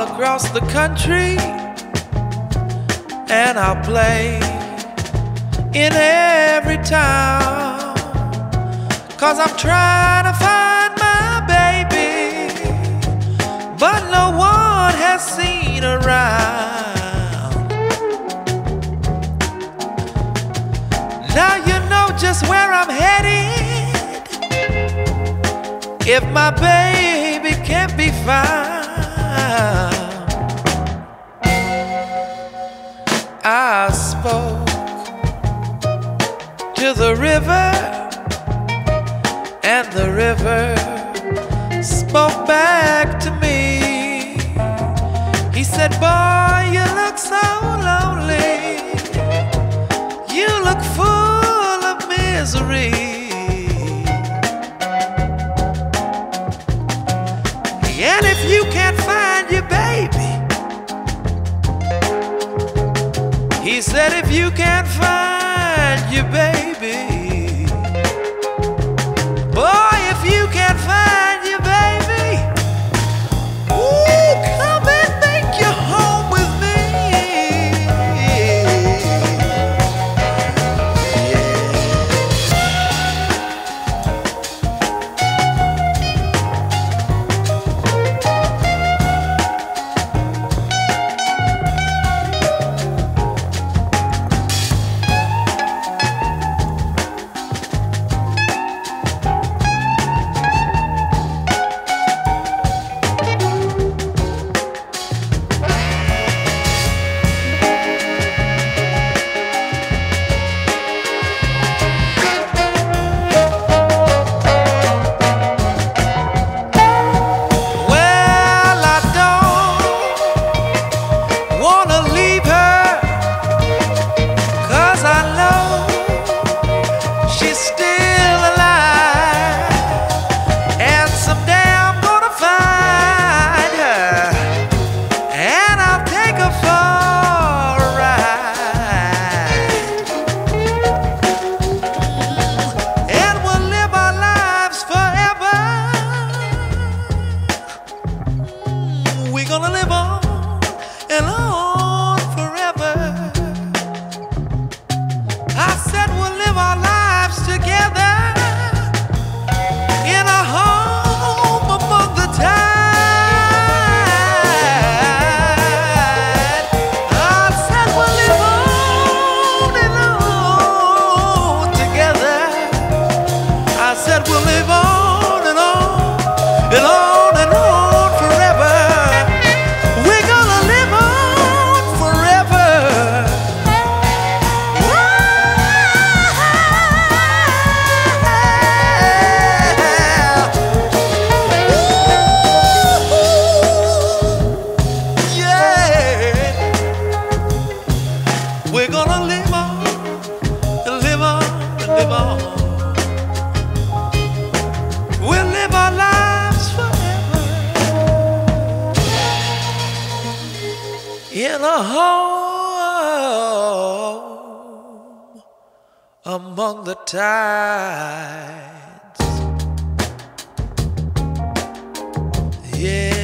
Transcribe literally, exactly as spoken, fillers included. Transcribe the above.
across the country, and I'll play in every town, 'cause I'm trying to find my baby, but no one has seen her around. Now you know just where I'm headed if my baby can't be found. I spoke to the river, and the river spoke back to me. He said, boy, you look so lonely, you look full of misery. And if you can't find your baby, he said, if you can't find your baby, boy, if you can't find your baby, ooh, come and make your home with me. We're gonna live on, live on, live on. We'll live our lives forever in a home among the tides. Yeah.